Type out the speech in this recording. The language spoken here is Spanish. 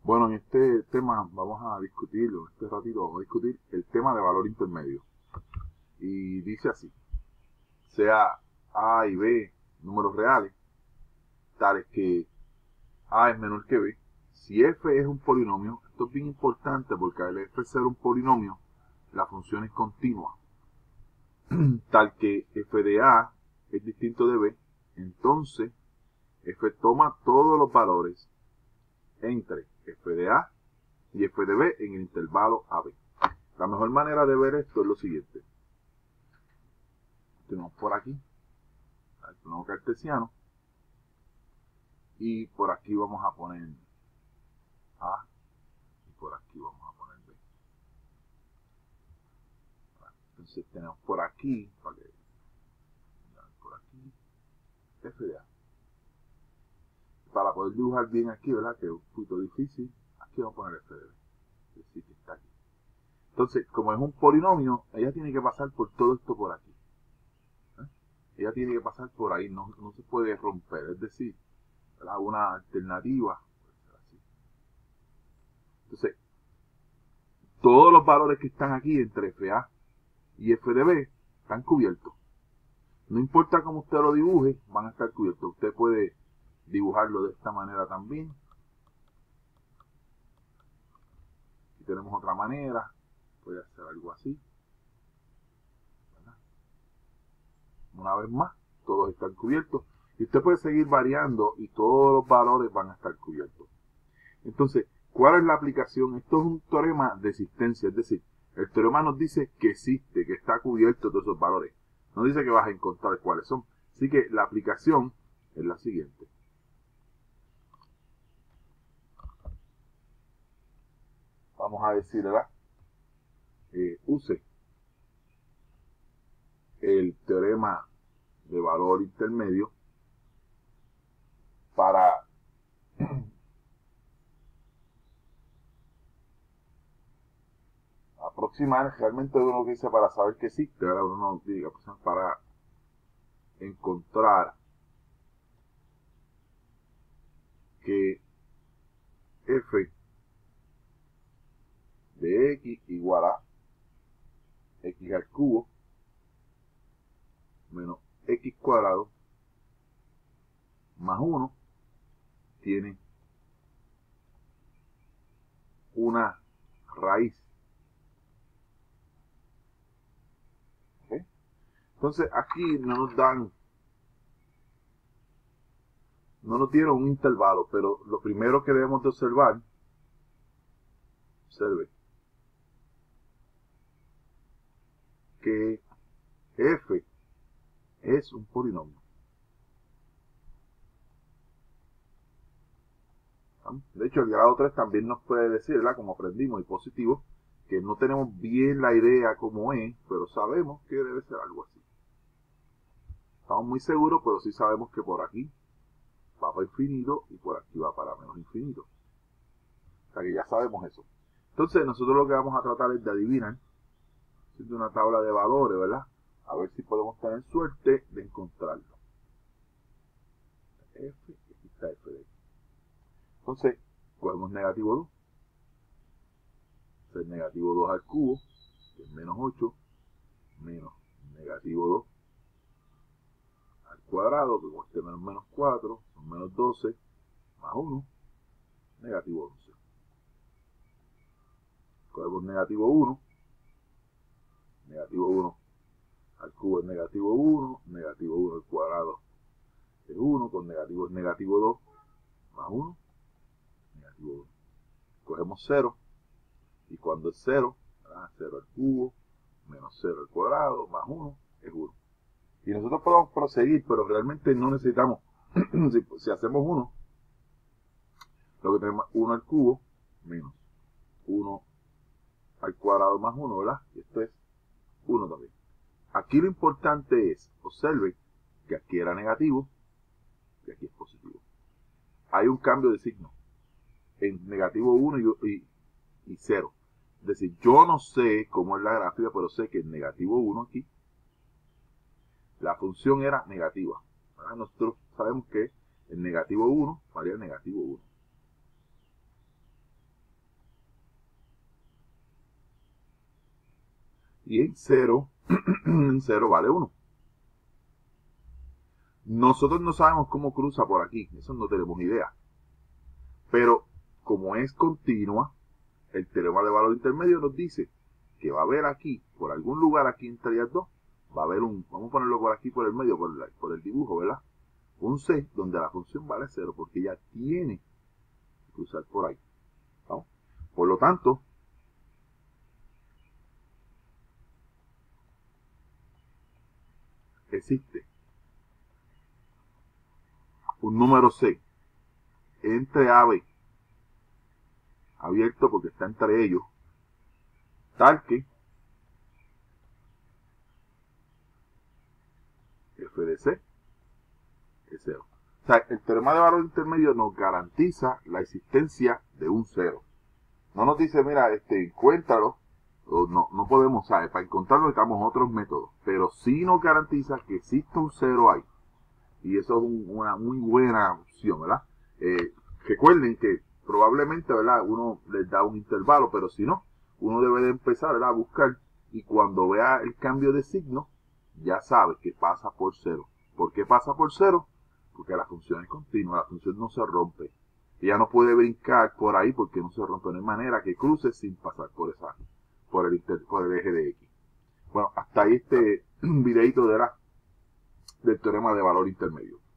Bueno, en este tema vamos a discutirlo, en este ratito vamos a discutir el tema de valor intermedio. Y dice así, sea A y B números reales, tales que A es menor que B. Si f es un polinomio, esto es bien importante porque al f ser un polinomio, la función es continua. Tal que f de A es distinto de B, entonces f toma todos los valores entre f de A y f de B en el intervalo AB. La mejor manera de ver esto es lo siguiente. Tenemos por aquí el plano cartesiano y por aquí vamos a poner A y por aquí vamos a poner B. Entonces tenemos por aquí, por aquí, f de A. Para poder dibujar bien aquí, ¿verdad? Que es un poquito difícil, aquí vamos a poner f de B. Es decir, que está aquí. Entonces, como es un polinomio, ella tiene que pasar por todo esto por aquí. Ella tiene que pasar por ahí, no se puede romper. Es decir, ¿verdad? Una alternativa. Entonces, todos los valores que están aquí entre FA y f de B están cubiertos. No importa cómo usted lo dibuje, van a estar cubiertos. Usted puede dibujarlo de esta manera también. Aquí tenemos otra manera. Puede hacer algo así. ¿Verdad? Una vez más, todos están cubiertos. Y usted puede seguir variando y todos los valores van a estar cubiertos. Entonces, ¿cuál es la aplicación? Esto es un teorema de existencia, es decir, el teorema nos dice que existe, que está cubierto todos esos valores. No dice que vas a encontrar cuáles son. Así que la aplicación es la siguiente. Vamos a decir, ¿verdad? Use el teorema de valor intermedio para aproximar, realmente uno dice para saber que existe, ¿verdad? Uno no diga, para encontrar que f de x igual a x al cubo menos x cuadrado más 1 tiene una raíz. ¿Okay? Entonces aquí no nos dan, no nos dieron un intervalo, pero lo primero que debemos de observe que f es un polinomio. De hecho, el grado 3 también nos puede decir, ¿verdad? Como aprendimos y positivo, que no tenemos bien la idea cómo es, pero sabemos que debe ser algo así. Estamos muy seguros, pero sí sabemos que por aquí va para infinito y por aquí va para menos infinito. O sea que ya sabemos eso. Entonces nosotros lo que vamos a tratar es de adivinar, haciendo una tabla de valores, ¿verdad? A ver si podemos tener suerte de encontrarlo. F, aquí está f de x. Entonces, cogemos negativo 2. Entonces, negativo 2 al cubo, que es menos 8, menos negativo 2 al cuadrado, que con este menos 4, son menos 12, más 1, negativo 11. Cogemos negativo 1 al cubo es negativo 1 al cuadrado es 1, con negativo es negativo 2, más 1, negativo 1. Cogemos 0, y cuando es 0, ¿verdad? 0 al cubo, menos 0 al cuadrado, más 1, es 1. Y nosotros podemos proseguir, pero realmente no necesitamos, si hacemos 1, lo que tenemos es 1 al cubo, menos 1 al cuadrado más 1, ¿verdad? Y esto es 1 también. Aquí lo importante es, observe que aquí era negativo y aquí es positivo. Hay un cambio de signo en negativo 1 y 0. Es decir, yo no sé cómo es la gráfica, pero sé que en negativo 1 aquí, la función era negativa. ¿Verdad? Nosotros sabemos que el negativo 1 varía el negativo 1. y en 0, en 0 vale 1. Nosotros no sabemos cómo cruza por aquí, eso no tenemos idea. Pero como es continua, el teorema de valor intermedio nos dice que va a haber aquí, por algún lugar aquí entre ellas dos, va a haber vamos a ponerlo por aquí por el medio, por el dibujo, ¿verdad? Un C donde la función vale 0, porque ella tiene que cruzar por ahí. ¿No? Por lo tanto, existe un número C entre AB, abierto porque está entre ellos, tal que f de C es 0. O sea, el teorema de valor intermedio nos garantiza la existencia de un 0. No nos dice, mira, encuéntralo, o no podemos, ¿sabes? Para encontrarlo necesitamos otros métodos, pero sí nos garantiza que existe un 0 ahí. Y eso es una muy buena opción, ¿verdad? Recuerden que probablemente, ¿verdad? Uno les da un intervalo, pero si no, uno debe de empezar, ¿verdad? A buscar, y cuando vea el cambio de signo, ya sabe que pasa por 0. ¿Por qué pasa por 0? Porque la función es continua, la función no se rompe. Ella no puede brincar por ahí porque no se rompe. No hay manera que cruce sin pasar por el eje de X. Bueno, hasta ahí videito del teorema de valor intermedio.